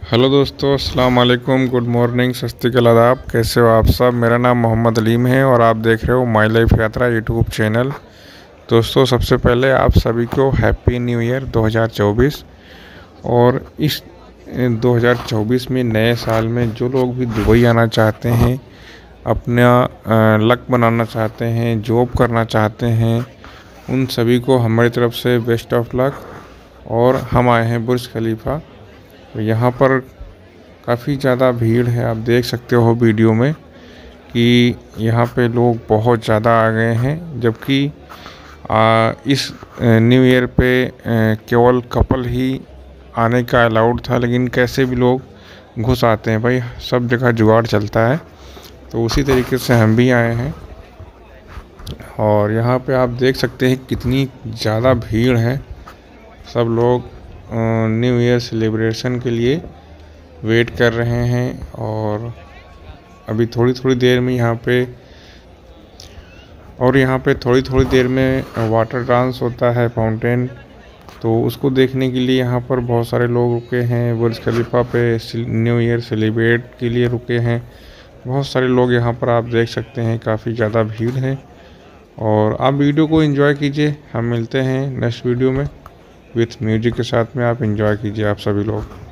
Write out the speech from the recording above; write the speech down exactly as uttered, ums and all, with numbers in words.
Hello दोस्तों, अस्सलाम वालेकुम, गुड मॉर्निंग, सत श्री अकाल, आदाब। कैसे हो आप सब? मेरा नाम मोहम्मद अलीम है और आप देख रहे हो my life Yatra YouTube channel. दोस्तों, सबसे पहले आप सभी को हैप्पी न्यू ईयर दो हज़ार चौबीस। और इस दो हज़ार चौबीस में नए साल में जो लोग भी दुबई आना चाहते हैं, अपना लक बनाना चाहते हैं, जॉब करना चाहते हैं, उन सभी को हमारी तरफ से बेस्ट ऑफ लक। और हम आए हैं बुर्ज खलीफा। तो यहाँ पर काफ़ी ज़्यादा भीड़ है, आप देख सकते हो वीडियो में कि यहाँ पे लोग बहुत ज़्यादा आ गए हैं। जबकि इस न्यू ईयर पे केवल कपल ही आने का अलाउड था, लेकिन कैसे भी लोग घुस आते हैं भाई, सब जगह जुगाड़ चलता है। तो उसी तरीके से हम भी आए हैं और यहाँ पे आप देख सकते हैं कितनी ज़्यादा भीड़ है। सब लोग न्यू ईयर सेलिब्रेशन के लिए वेट कर रहे हैं। और अभी थोड़ी थोड़ी देर में यहाँ पे और यहाँ पे थोड़ी थोड़ी देर में वाटर डांस होता है, फाउंटेन। तो उसको देखने के लिए यहाँ पर बहुत सारे लोग रुके हैं। बुर्ज खलीफा पे न्यू ईयर सेलिब्रेट के लिए रुके हैं बहुत सारे लोग। यहाँ पर आप देख सकते हैं काफ़ी ज़्यादा भीड़ है। और आप वीडियो को एंजॉय कीजिए। हम मिलते हैं नेक्स्ट वीडियो में विथ म्यूजिक के साथ में। आप एंजॉय कीजिए आप सभी लोग।